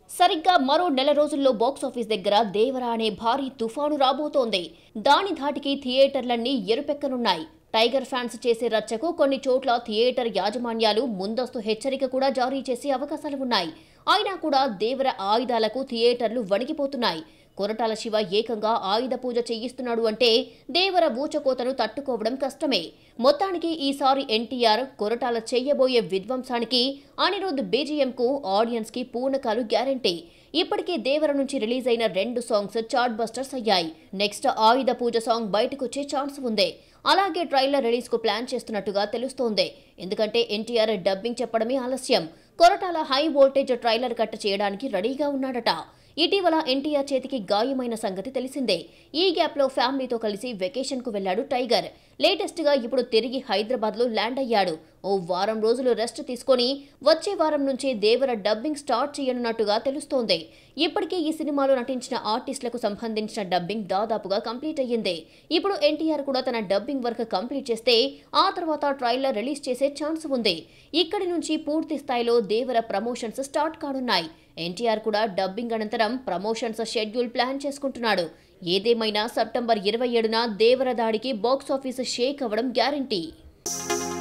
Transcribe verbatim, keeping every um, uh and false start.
సరిగ్గా మరో నెల రోజుల్లో బాక్సాఫీస్ దగ్గర దేవరా అనే భారీ తుఫాను రాబోతోంది. దాని ధాటికి థియేటర్లన్నీ ఎరుపెక్కనున్నాయి. టైగర్ ఫ్యాన్స్ చేసే రచ్చకు కొన్ని చోట్ల థియేటర్ యాజమాన్యాలు ముందస్తు హెచ్చరిక కూడా జారీ చేసే అవకాశాలు ఉన్నాయి. అయినా కూడా దేవర ఆయుధాలకు థియేటర్లు వణికిపోతున్నాయి. కొరటాల శివ ఏకంగా ఆయుధ పూజ చేయిస్తున్నాడు అంటే దేవర ఊచకోతను తట్టుకోవడం కష్టమే. మొత్తానికి ఈసారి ఎన్టీఆర్ కొరటాల చెయ్యబోయే విధ్వంసానికి అనిరుద్ బీజీఎంకు ఆడియన్స్ కి పూనకాలు గ్యారంటీ. ఇప్పటికే దేవర నుంచి రిలీజ్ అయిన రెండు సాంగ్స్ చార్ట్ బస్టర్స్ అయ్యాయి. నెక్స్ట్ ఆయుధ పూజ సాంగ్ బయటకొచ్చే ఛాన్స్ ఉంది. అలాగే ట్రైలర్ రిలీజ్ కు ప్లాన్ చేస్తున్నట్టుగా తెలుస్తోంది. ఎందుకంటే ఎన్టీఆర్ డబ్బింగ్ చెప్పడమే ఆలస్యం. Koratala high voltage trailer cut చేయడానికి రెడీగా ఉన్నాడట. ఇటీవల ఎన్టీఆర్ చేతికి గాయమైన సంగతి తెలిసిందే. ఈ గ్యాప్ లో ఫ్యామిలీతో కలిసి వెకేషన్ కు వెళ్లాడు టైగర్. లేటెస్ట్ గా ఇప్పుడు తిరిగి హైదరాబాద్ లో ల్యాండ్ అయ్యాడు. ఓ వారం రోజులు రెస్ట్ తీసుకుని వచ్చే వారం నుంచే దేవర డబ్బింగ్ స్టార్ట్ చేయనున్నట్టుగా తెలుస్తోంది. ఇప్పటికే ఈ సినిమాలో నటించిన ఆర్టిస్టులకు సంబంధించిన డబ్బింగ్ దాదాపుగా కంప్లీట్ అయ్యింది. ఇప్పుడు ఎన్టీఆర్ కూడా తన డబ్బింగ్ వర్క్ కంప్లీట్ చేస్తే ఆ తర్వాత ట్రైలర్ రిలీజ్ చేసే ఛాన్స్ ఉంది. ఇక్కడి నుంచి పూర్తి స్థాయిలో దేవర ప్రమోషన్స్ స్టార్ట్ కానున్నాయి. ఎన్టీఆర్ కూడా డబ్బింగ్ అనంతరం ప్రమోషన్స్ షెడ్యూల్ ప్లాన్ చేసుకుంటున్నాడు. ఏదేమైనా సెప్టెంబర్ ఇరవై ఏడున దేవర దాడికి బాక్సాఫీస్ షేక్ అవ్వడం గ్యారంటీ.